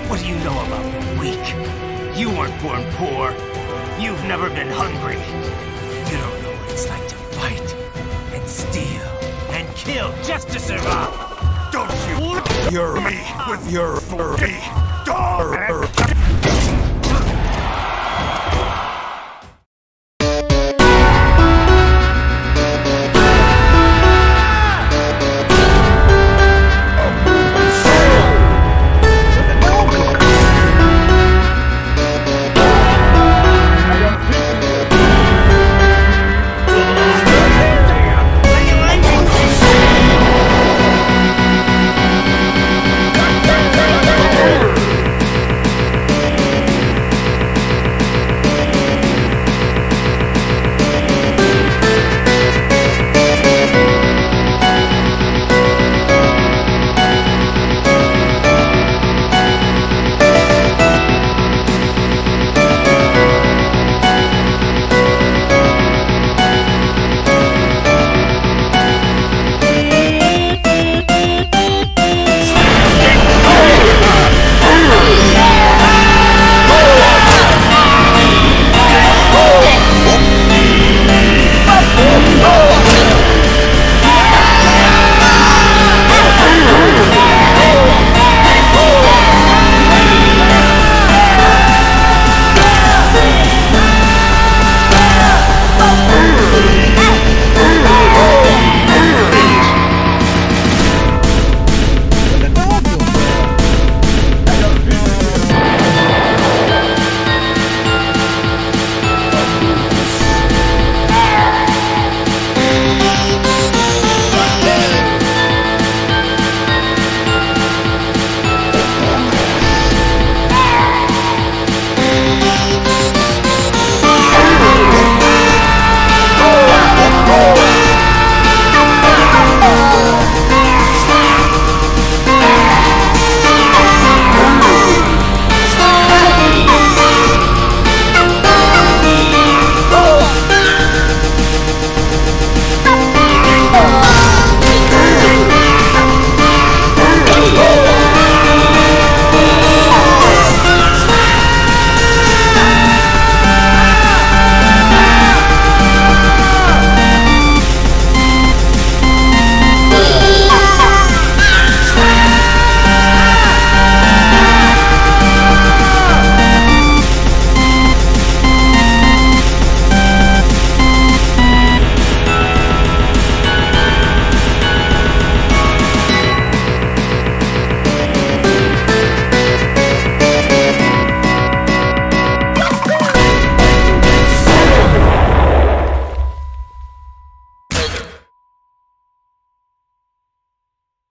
What do you know about being weak? You weren't born poor. You've never been hungry. You don't know what it's like to fight and steal and kill just to survive. Don't you? You're me with your furry daughter.